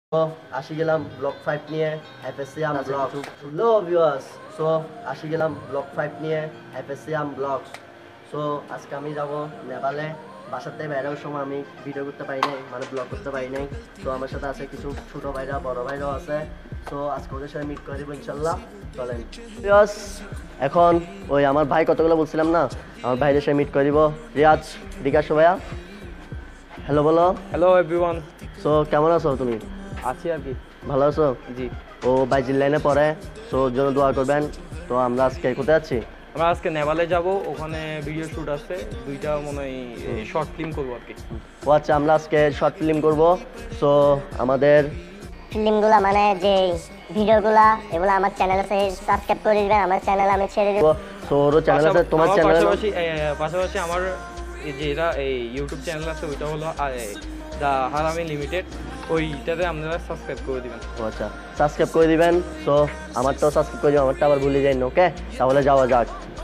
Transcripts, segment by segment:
So আসি গেলাম ব্লক 5 নিয়ে এফএসসিয়াম ব্লগ হ্যালো ভিউয়ার্স সো আসি গেলাম ব্লক 5 নিয়ে এফএসসিয়াম ব্লগস সো আজকে আমি যাব নেপালে বাসাতে বাইরের সময় আমি ভিডিও করতে পারি নাই মানে ব্লগ করতে পারি নাই সো আমার সাথে আছে কিছু ছোট ভাইরা বড় ভাইরাও আছে সো আজকে ওদের সাথে মিট করে দেব ইনশাআল্লাহ চলেন ভিউয়ার্স এখন ওই আমার ভাই কতগুলো বলছিলাম না আমার ভাইদের সাথে মিট করে দিব রিয়াজ বিকাশ ভাইয়া হ্যালো বলো হ্যালো এভরিওয়ান সো কেমন আছো তুমি আছি আর কি ভালো আছো জি ও বাইজিল লাইনে পড়ে সো ওর জন্য দোয়া করবেন তো আমরা আজকে কোথায় আছি আমরা আজকে নেপালে যাব ওখানে ভিডিও শুট আছে দুইটা মনে হয় শর্ট ফিল্ম করবো আর কি ও আচ্ছা আমরা আজকে শর্ট ফিল্ম করব সো আমাদের ফিল্মগুলো মানে যে ভিডিওগুলো এগুলো আমার চ্যানেলে সাবস্ক্রাইব করে দিবেন আমার চ্যানেলে আমি ছেড়ে দেব সো ওর চ্যানেল আছে তোমার চ্যানেল পাশাপাশি আমার যে এটা এই ইউটিউব চ্যানেল আছে ওইটা হলো দা হারামি লিমিটেড ওইটাতে আপনারা সাবস্ক্রাইব করে দিবেন ও আচ্ছা সাবস্ক্রাইব করে দিবেন সো আমারটাও সাবস্ক্রাইব করে দিবেন আমারটা আবার ভুলে যাইনি ওকে তাহলে যাওয়া যাক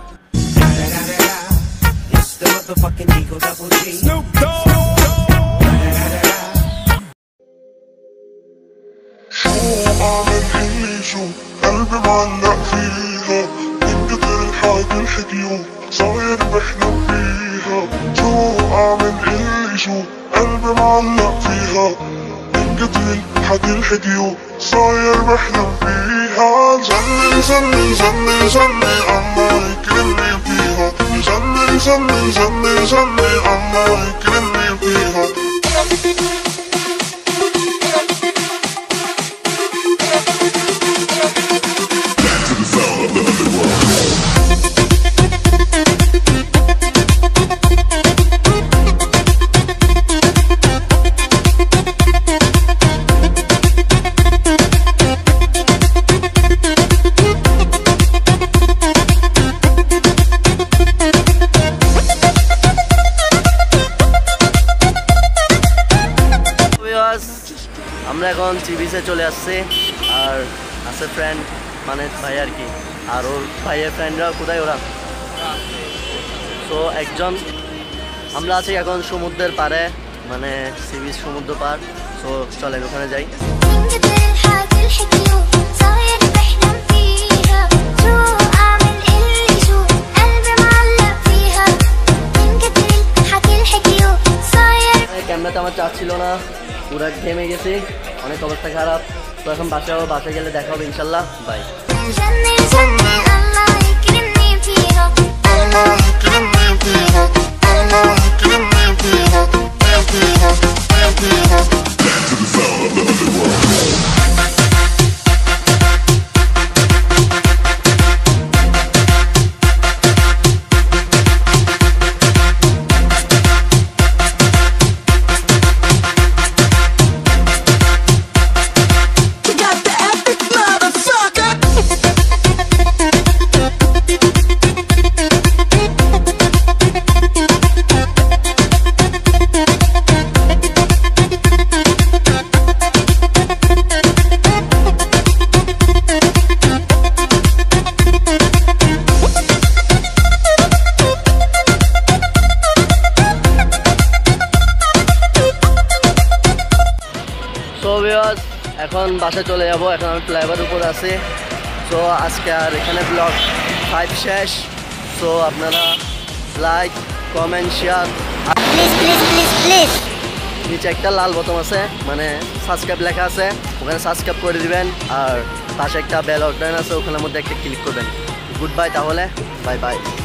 أعمل اللي شو قلبي معلق فيها من كتر الحاجة الحكيو صاير بحلم فيها شو أعمل اللي شو قلبي معلق فيها من كتر الحاجة الحكيو صاير بحلم فيها جنن جنن جنن جنن الله يكرمني فيها جنن جنن جنن جنن الله يكرمني فيها আমরা এখন চিবিসে চলে আসছি আর আছে ফ্রেন্ড মানে ভাই আর কি আর ওর ভাইয়ের ফ্রেন্ডরা কোথায় ওরা সো একজন আমরা আছি এখন সমুদ্রের পাড়ে মানে চিবিস সমুদ্র পাড় সো চলেন ওখানে যাই ক্যামেরাতে আমার চার্জ ছিল না পুরা ঘেমে গেছি অনেক অবস্থা খারাপ তো এখন বাসায় গেলে দেখা হবে ইনশাল্লাহ বাই এখন বাসায় চলে যাব এখন আমি ফ্লাইওভার উপরে আছি সো আজকে আর এখানে ব্লগ 5 শেষ সো আপনারা লাইক কমেন্ট শেয়ার প্লিজ নিচে একটা লাল বোতাম আছে মানে সাবস্ক্রাইব লেখা আছে ওখানে সাবস্ক্রাইব করে দিবেন আর পাশে একটা বেল আইকন আছে ওখানের মধ্যে একটা ক্লিক করবেন গুড বাই তাহলে বাই বাই